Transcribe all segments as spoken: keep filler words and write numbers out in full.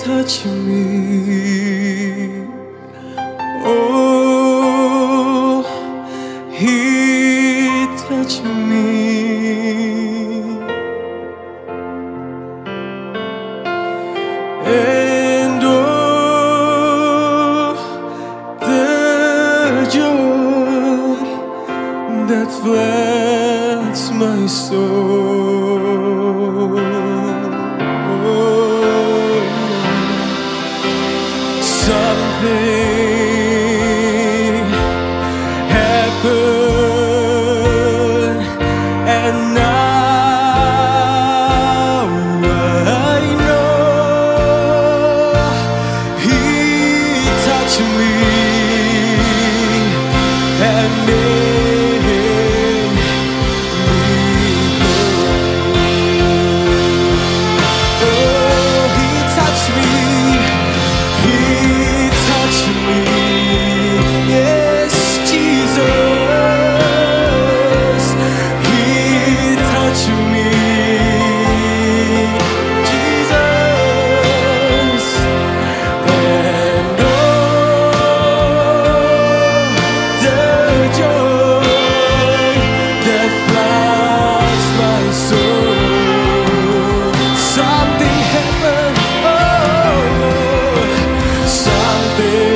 touched me. Oh, He touched me. And oh, the joy that floods my soul. Oh, something happened, and now I know He touched me and made me whole. Oh, He touched me. He touched me. Yes, Jesus. He touched me. Jesus. And oh, the joy that floods my soul. Something happened. Oh, something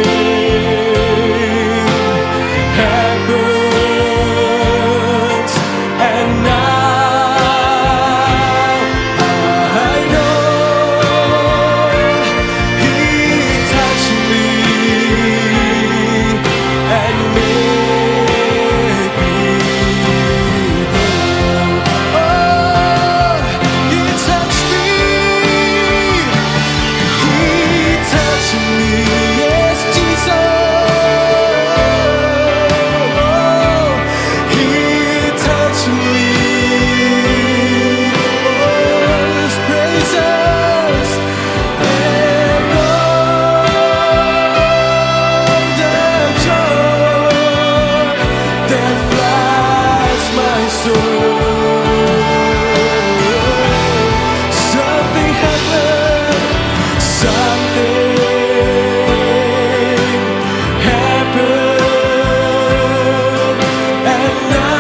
happened, and now I know He touched me and made me whole. Oh, He touched me. He touched me. Yes, Jesus. He touched me. Oh, His praises. And oh, the joy that floods my soul. Something happened. Something happened, and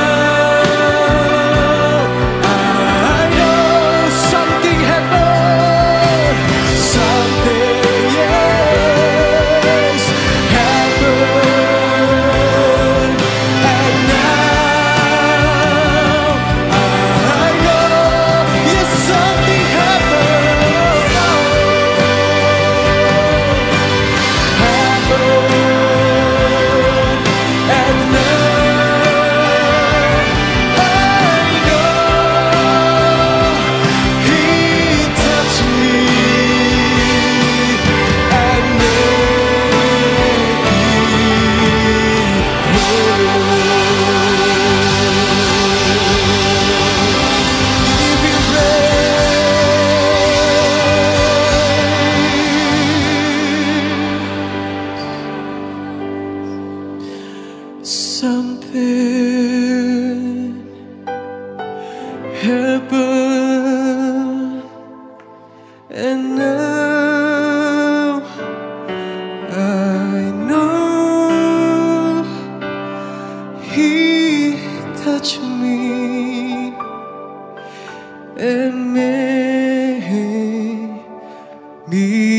now I know something happened. Something, yes, happened, and now I know, yes, something happened. Happened, and now I know He touched me and made me whole. Give Him praise. Something happened, and now I know He touched me and made me